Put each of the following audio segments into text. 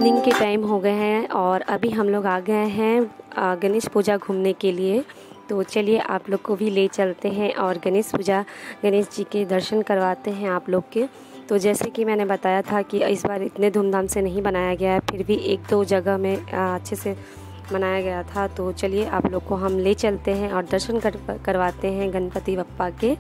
Evening के time हो गए हैं और अभी हम लोग आ गए हैं गणेश पूजा घूमने के लिए। तो चलिए आप लोग को भी ले चलते हैं और गणेश जी के दर्शन करवाते हैं आप लोग के। तो जैसे कि मैंने बताया था कि इस बार इतने धूमधाम से नहीं बनाया गया है, फिर भी एक दो जगह में अच्छे से मनाया गया था। तो चलिए आप लोग को हम ले चलते हैं और दर्शन करवाते हैं गणपति बप्पा के।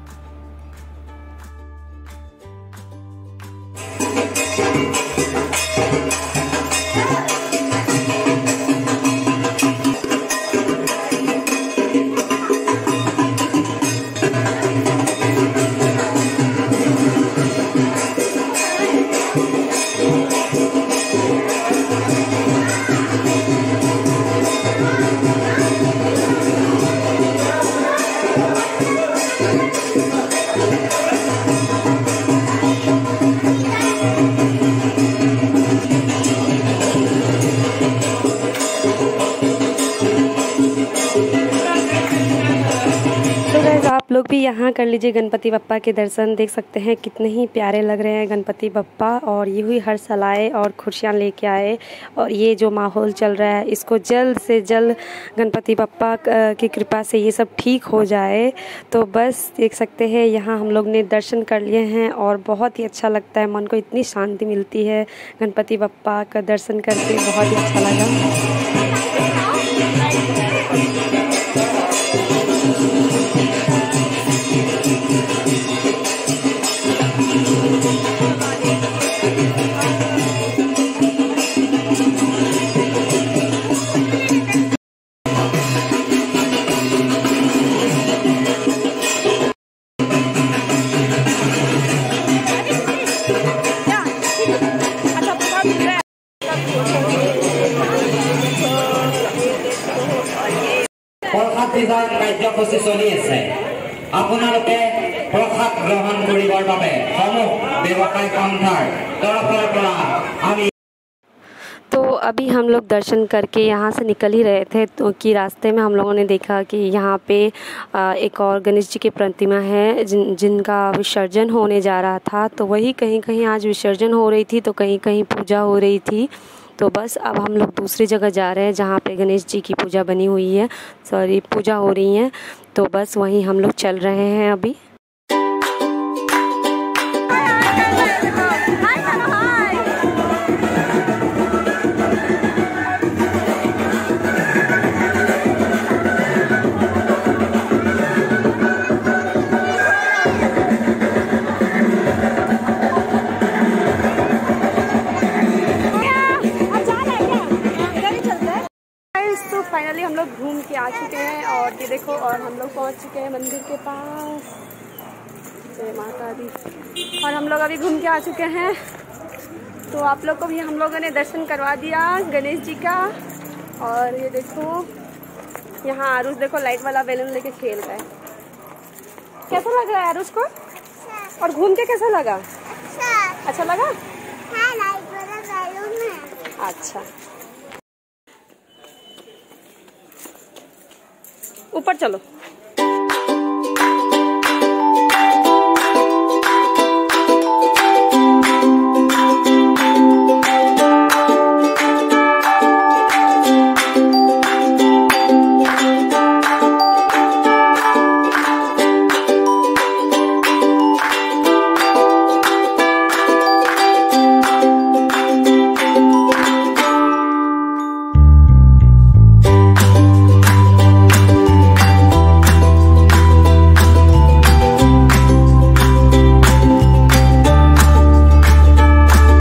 आप लोग भी यहाँ कर लीजिए गणपति बप्पा के दर्शन। देख सकते हैं कितने ही प्यारे लग रहे हैं गणपति बप्पा, और ये हुई हर साल आए और खुशियाँ लेके आए। और ये जो माहौल चल रहा है इसको जल्द से जल्द गणपति बप्पा की कृपा से ये सब ठीक हो जाए। तो बस देख सकते हैं यहाँ हम लोग ने दर्शन कर लिए हैं और बहुत ही अच्छा लगता है, मन को इतनी शांति मिलती है गणपति बप्पा का दर्शन करके, बहुत ही अच्छा लगा। प्रसाद वितरण कार्यसूची चलि আছে। আপোনালোকে प्रसाद ग्रहण কৰিবৰ বাবে সমূহ ব্যৱসায়িক সন্থাৰ তৰফৰ পৰা আমি। तो अभी हम लोग दर्शन करके यहाँ से निकल ही रहे थे तो कि रास्ते में हम लोगों ने देखा कि यहाँ पे एक और गणेश जी की प्रतिमा है जिनका विसर्जन होने जा रहा था। तो वही कहीं कहीं आज विसर्जन हो रही थी तो कहीं कहीं पूजा हो रही थी। तो बस अब हम लोग दूसरी जगह जा रहे हैं जहाँ पे गणेश जी की पूजा बनी हुई है, पूजा हो रही है। तो बस वहीं हम लोग चल रहे हैं अभी। तो फाइनली हम लोग घूम के आ चुके हैं और ये देखो, और हम लोग पहुंच चुके हैं मंदिर के पास। जय माता दी। और हम लोग अभी घूम के आ चुके हैं। तो आप लोग को भी हम लोगों ने दर्शन करवा दिया गणेश जी का। और ये देखो यहाँ आरुष देखो लाइट वाला बैलून लेके खेल रहा है। कैसा लग रहा है आरुष को? और घूम के कैसा लगा? अच्छा लगा? हाँ, लाइट वाला बैलून है। अच्छा, ऊपर चलो।